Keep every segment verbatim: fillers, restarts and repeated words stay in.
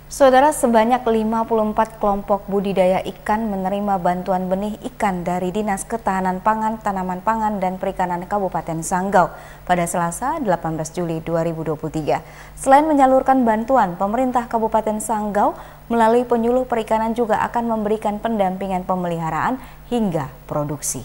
Saudara, sebanyak lima puluh empat kelompok budidaya ikan menerima bantuan benih ikan dari Dinas Ketahanan Pangan, Tanaman Pangan, dan Perikanan Kabupaten Sanggau pada Selasa delapan belas Juli dua ribu dua puluh tiga. Selain menyalurkan bantuan, pemerintah Kabupaten Sanggau melalui penyuluh perikanan juga akan memberikan pendampingan pemeliharaan hingga produksi.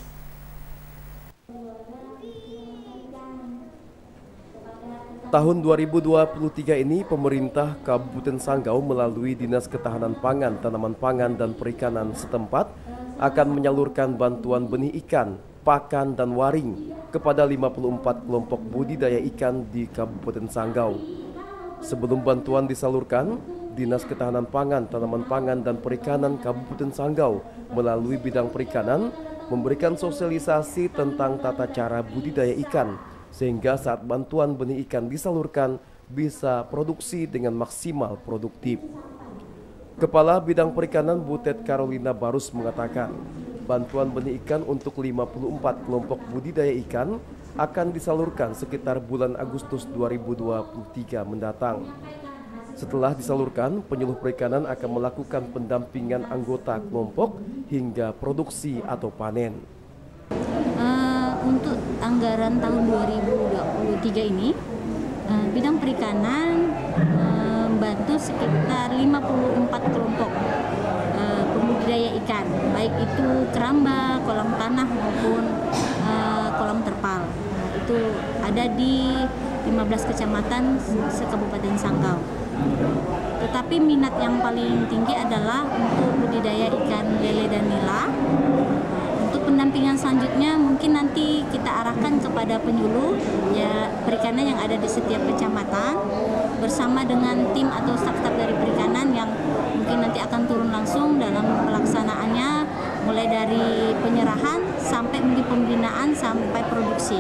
Tahun dua ribu dua puluh tiga ini, pemerintah Kabupaten Sanggau melalui Dinas Ketahanan Pangan, Tanaman Pangan, dan Perikanan setempat akan menyalurkan bantuan benih ikan, pakan, dan waring kepada lima puluh empat kelompok budidaya ikan di Kabupaten Sanggau. Sebelum bantuan disalurkan, Dinas Ketahanan Pangan, Tanaman Pangan, dan Perikanan Kabupaten Sanggau melalui bidang perikanan memberikan sosialisasi tentang tata cara budidaya ikan, sehingga saat bantuan benih ikan disalurkan bisa produksi dengan maksimal produktif. Kepala Bidang Perikanan Butet Carolina Barus mengatakan, bantuan benih ikan untuk lima puluh empat kelompok budidaya ikan akan disalurkan sekitar bulan Agustus dua ribu dua puluh tiga mendatang. Setelah disalurkan, penyuluh perikanan akan melakukan pendampingan anggota kelompok hingga produksi atau panen. Untuk anggaran tahun dua ribu dua puluh tiga ini, bidang perikanan membantu sekitar lima puluh empat kelompok pembudidaya ikan, baik itu keramba, kolam tanah maupun kolam terpal. Itu ada di lima belas kecamatan se-Kabupaten Sanggau. Tetapi minat yang paling tinggi adalah untuk budidaya ikan lele dan nila. Pendampingan selanjutnya mungkin nanti kita arahkan kepada penyuluh ya perikanan yang ada di setiap kecamatan bersama dengan tim atau staf-staf dari perikanan yang mungkin nanti akan turun langsung dalam pelaksanaannya, mulai dari penyerahan sampai mungkin pembinaan sampai produksi.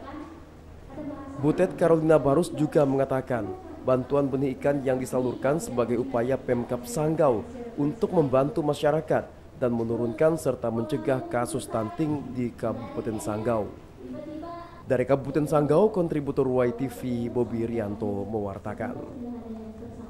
Butet Carolina Barus juga mengatakan bantuan benih ikan yang disalurkan sebagai upaya Pemkab Sanggau untuk membantu masyarakat dan menurunkan serta mencegah kasus stunting di Kabupaten Sanggau. Dari Kabupaten Sanggau, kontributor Y T V Bobi Rianto mewartakan.